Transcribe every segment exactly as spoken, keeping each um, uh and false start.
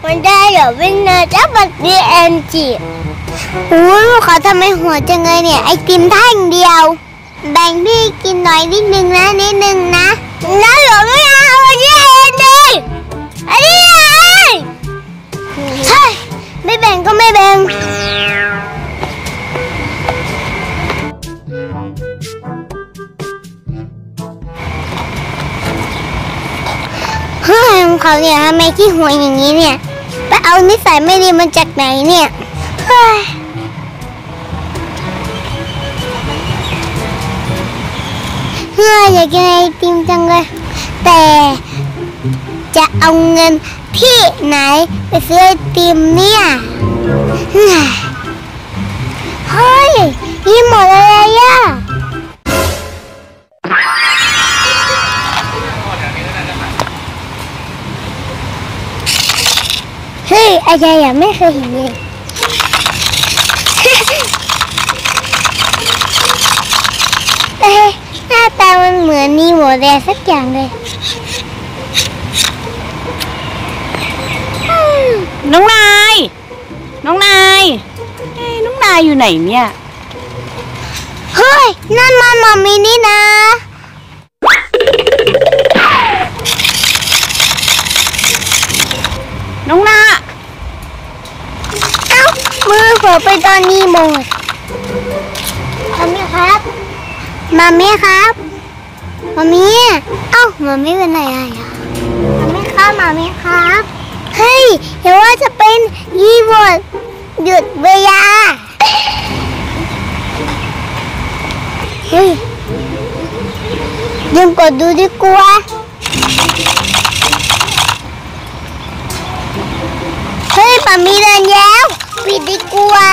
มันได้เหรอวินเนอร์จะบัดดีแอนจีโอ้ยเขาทำไมหัวจังเลยเนี่ยไอติมแท่งเดียวแบ่งพี่กินหน่อยนิดนึงนะนิดนึงนะแล้วเหรอไม่เอาอันนี้เองดิอันนี้เองใช่ไม่แบ่งก็ไม่แบ่งเฮ้ยของเขาเนี่ยทำไมขี้หัวอย่างนี้เนี่ยไปเอานิสัยไม่ดีมันจากไหนเนี่ยเฮ้ยเฮ้ยอยากกินไอติมจังเลยแต่จะเอาเงินที่ไหนไปซื้อไอติมเนี่ยเฮ้ยยี่หมดอะไรอ่ะเฮ้ยอะไรอ่ะไม่เคยเห็นเลยเอ้หน้าตามันเหมือนนีโมแดงสักอย่างเลยน้องนายน้องนายเอ้น้องนายอยู่ไหนเนี่ยเฮ้ยนั่นมันหมอมีนี่นะน้องนาเอ้ามือเผลอไปตอนนี้หมดมามีครับมามีครับมามีเอ้ามามีเป็นไหนอ่ะมามีครับมามีครับเฮ้ยเดี๋ยวว่าจะเป็นยีวอดหยุดเวลาเฮ้ยยังกดดูดีกว่าเฮ้ยมามีเดินแล้วปิดดีกว่า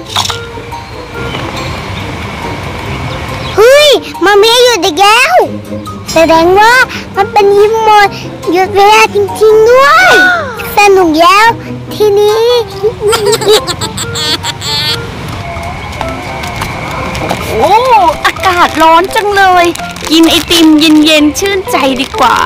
เฮ้ยมามีหยุดอีกแล้วแสดงว่ามันเป็นยีวอดหยุดเวลาจริงๆด้วยสนุกแล้วทีนี้โอ้อากาศร้อนจังเลยกินไอติมเย็นๆชื่นใจดีกว่า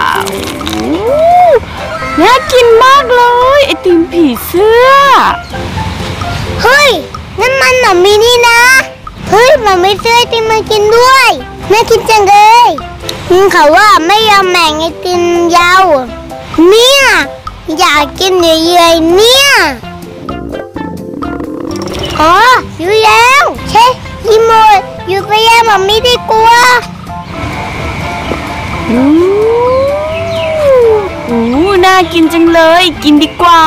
น่ากินมากเลยไอติมผีเสื้อเฮ้ยนั่นมันหนอมีนี่นะเฮ้ยหนอมีซื้อไอติมมากินด้วยน่ากินจังเลยเขาว่าไม่ยอมแบ่งไอติมยาวเนี่ยอยากกินเยอะๆเนี่ยอ๋ออยู่แล้วเช่ยีโมดอยู่ไปแย่หมอมีดีกว่าอู้อู้น่ากินจังเลยกินดีกว่า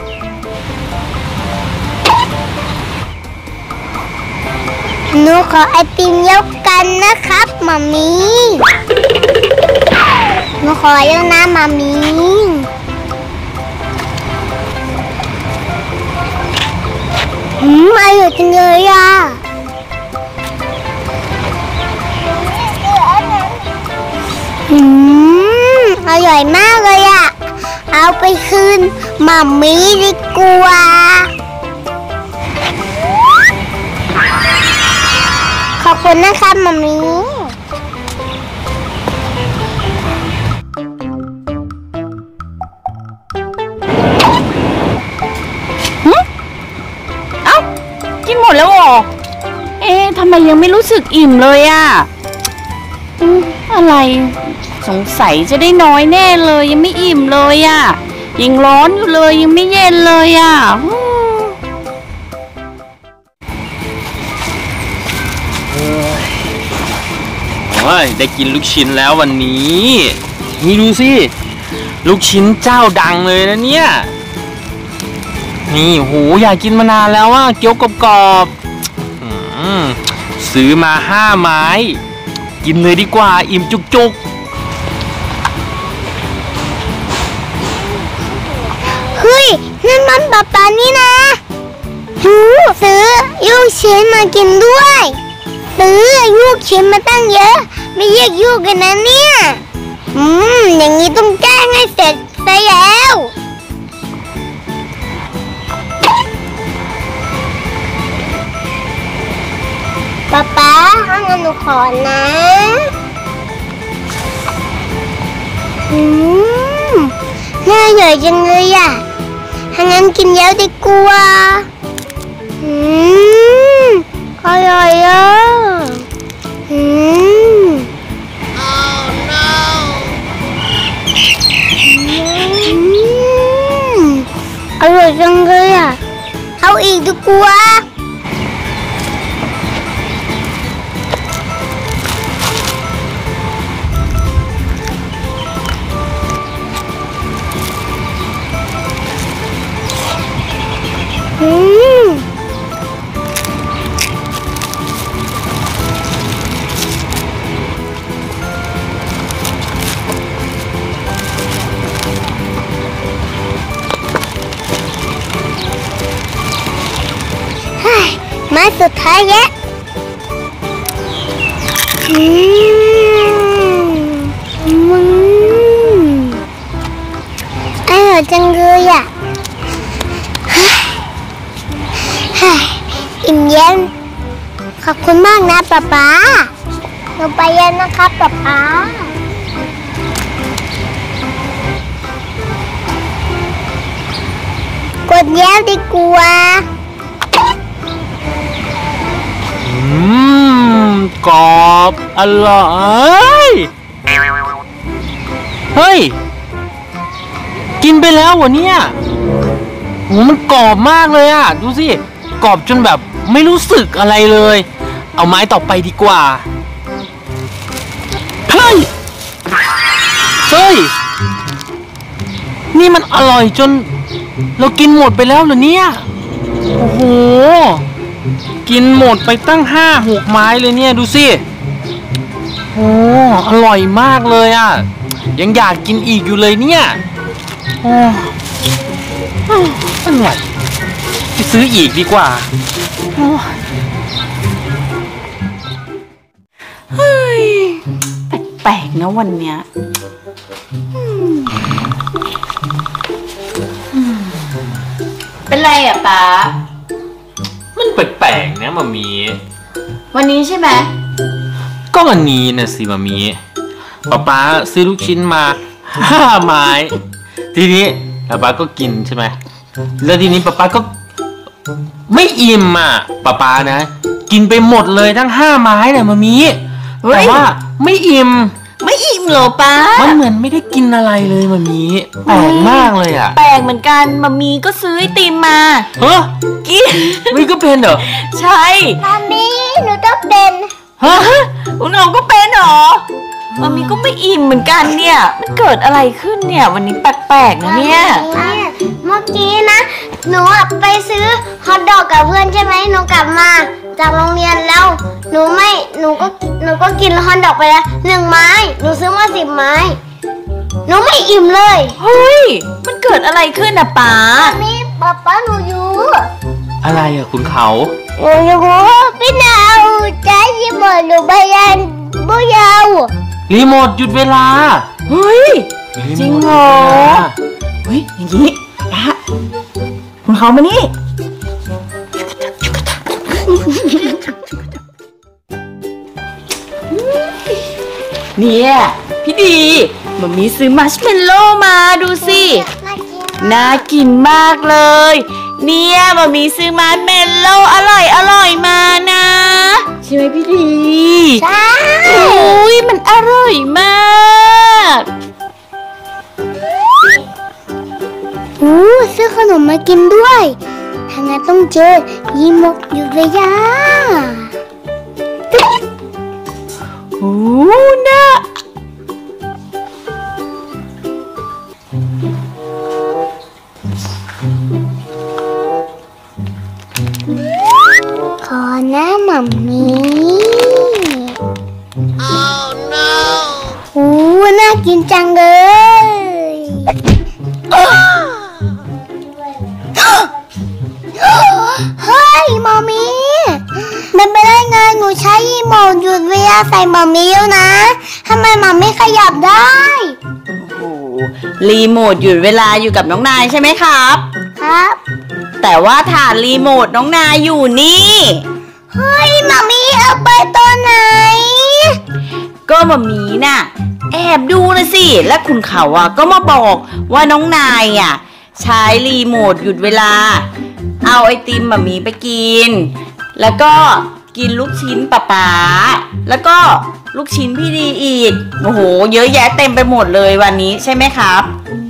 หนูขอไอติมยกกันนะครับหมอมีหนูขอเยอะนะหมอมีอืมอร่อยจังเลยอ่ะอืมอร่อยมากเลยอ่ะเอาไปคืนหม่ามีดีกว่าขอบคุณนะคะหม่ามีกินหมดแล้วเหรอเอ๊ะทำไมยังไม่รู้สึกอิ่มเลยอ่ะอืมอะไรสงสัยจะได้น้อยแน่เลยยังไม่อิ่มเลยอ่ะยังร้อนอยู่เลยยังไม่เย็นเลยอ่ะโอ้ยได้กินลูกชิ้นแล้ววันนี้นี่ดูสิลูกชิ้นเจ้าดังเลยนะเนี่ยนี่โหอยากกินมานานแล้วว่าเกี๊ยวกรอบๆซื้อมาห้าไม้กินเลยดีกว่าอิ่มจุกๆเฮ้ยนั่นมันป๊าป๊านี่นะหูซื้อลูกชิ้นมากินด้วยซื้อลูกชิ้นมาตั้งเยอะไม่แยกลูกกันนะเนี่ยอืมอย่างนี้ต้องแก้งให้เสร็จไปแล้วป๊าป๊าให้เงินหนูขอนะอืมน่าอร่อยจังเลยอ่ะถ้างั้นกินเยอะดีกว่าอืมอร่อยอ่ะอืม oh, no. อืมอร่อยจังเลยอ่ะเอาอีกดีกว่าอืมมาสุดท้ายแล้วอืมมึงอร่อยจังเลยอ่ะอิ่มเย็นขอบคุณมากนะป๊าป๊าเราไปเย็นนะครับป๊าป๊ากดแย้วดีกว่าอืมกรอบอร่อยเฮ้ยกินไปแล้ววะเนี่ยโหมันกรอบมากเลยอ่ะดูสิกรอบจนแบบไม่รู้สึกอะไรเลยเอาไม้ต่อไปดีกว่าเฮ้ยเฮ้ยนี่มันอร่อยจนเรากินหมดไปแล้วเหรอเนี่ยโอ้โหกินหมดไปตั้งห้าหกไม้เลยเนี่ยดูสิโอ้อร่อยมากเลยอ่ะยังอยากกินอีกอยู่เลยเนี่ยโอ้อร่อยไปซื้ออีกดีกว่าเฮ้ยแปลกๆนะวันเนี้ยเป็นไรอ่ะป๊ามันแปลกๆนะมามีวันนี้ใช่ไหมก็วันนี้นะสิมามีป๊าป๊าซื้อลูกชิ้นมาห้าไม้ทีนี้ป๊าป๊าก็กินใช่ไหมแล้วทีนี้ป๊าป๊าก็ไม่อิ่มอ่ะป๊าป๊านะกินไปหมดเลยทั้งห้าไม้เนี่ยมามีแต่ว่าไม่อิ่มไม่อิ่มเหรอป๊ามันเหมือนไม่ได้กินอะไรเลยมามีแปลกมากเลยอ่ะแปลกเหมือนกันมามีก็ซื้อไอติมมาเฮ้ยกินมีก็เป็นเหรอใช่มามีหนูต้องเป็นฮะคุณน้องก็เป็นเหรอมามีก็ไม่อิ่มเหมือนกันเนี่ยมันเกิดอะไรขึ้นเนี่ยวันนี้แปลกๆนะเนี่ยเมื่อกี้นะหนูไปซื้อฮอทดอกกับเพื่อนใช่ไหมหนูกลับมาจากโรงเรียนแล้วหนูไม่หนูก็หนูก็กินฮอทดอกไปแล้วหนึ่งไม้หนูซื้อมาสิบไม้หนูไม่อิ่มเลยเฮ้ยมันเกิดอะไรขึ้นอะป๊านี่ป๊าป๊าหนูอยู่อะไรอะคุณเขาหนูอยู่พี่นาวใจยิ่งหมดหนูพยายามบุยาวรีโมทหยุดเวลาเฮ้ยจริงเหรอเฮ้ยอย่างนี้ป๊าคุณเขามานี่เนี่ยพี่ดีมันมีซื้อมัชเมลโล่มาดูสิน่ากินมากเลยเนี่ยมันมีซื้อมัชเมลโล่อร่อยอร่อยมานะใช่ไหมพี่ดีใช่อุ้ยมันอร่อยมากอู้ซื้อขนมมากินด้วยทางนั้นต้องเจอยีมกอยู่เลยย่าโอ้น่าขอหน้าหม่ำมีโอ้ no โอ้น่ากินจังเลยเฮ้ยหม่ำมีมันไปได้ไงหนูใช้รีโมทหยุดเวลาใส่หม่ำมีแล้วนะทำไมหม่ำไม่ขยับได้โอ้รีโมทหยุดเวลาอยู่กับน้องนายใช่ไหมครับครับแต่ว่าฐานรีโมทน้องนายอยู่นี่เฮ้ยหม่ำมีเอาไปตัวไหนก็หม่ำมีน่ะแอบดูนะสิและคุณเขาอ่ะก็มาบอกว่าน้องนายอ่ะใช้รีโมทหยุดเวลาเอาไอติมหมามีไปกินแล้วก็กินลูกชิ้นป๊าป๊าแล้วก็ลูกชิ้นพี่ดีอีกโอ้โหเยอะแยะเต็มไปหมดเลยวันนี้ใช่ไหมครับ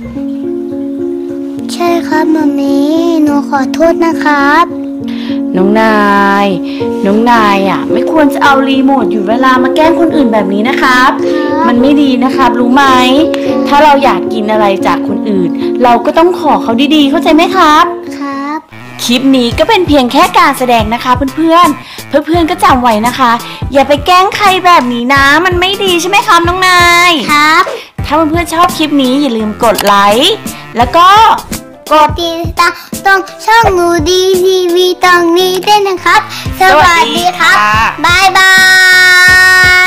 ใช่ครับมามีหนูขอโทษนะครับน้องนายน้องนายอ่ะไม่ควรจะเอารีโมทหยุดเวลามาแกล้งคนอื่นแบบนี้นะครับมันไม่ดีนะครับรู้ไหมถ้าเราอยากกินอะไรจากคนอื่นเราก็ต้องขอเขาดีๆเข้าใจไหมครับครับคลิปนี้ก็เป็นเพียงแค่การแสดงนะคะเพื่อนๆเพื่อนๆก็จำไว้นะคะอย่าไปแกล้งใครแบบนี้นะมันไม่ดีใช่ไหมครับน้องนายครับถ้าเพื่อนๆชอบคลิปนี้อย่าลืมกดไลค์แล้วก็กดติดตามตรงช่องหนูดีทีวีตรงนี้ด้วยนะครับสวัสดีครับบ๊ายบาย